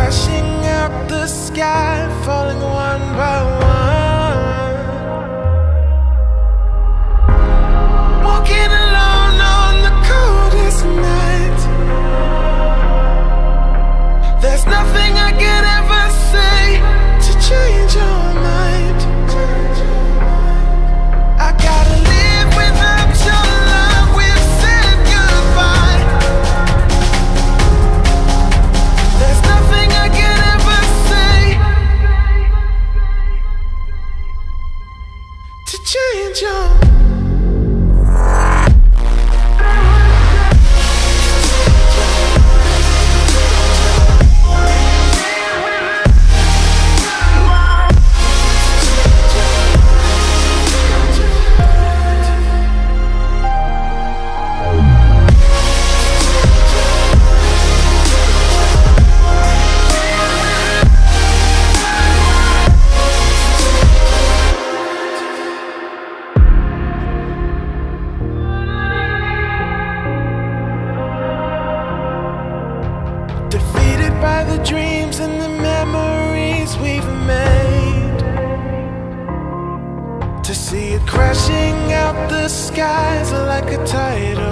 crashing out the sky, falling one by one. Walking alone on the coldest night. There's nothing I could ever say to change your mind. I gotta live without your love. We've said goodbye. There's nothing I could ever say to change your mind. Defeated by the dreams and the memories we've made. To see it crashing out the skies like a tidal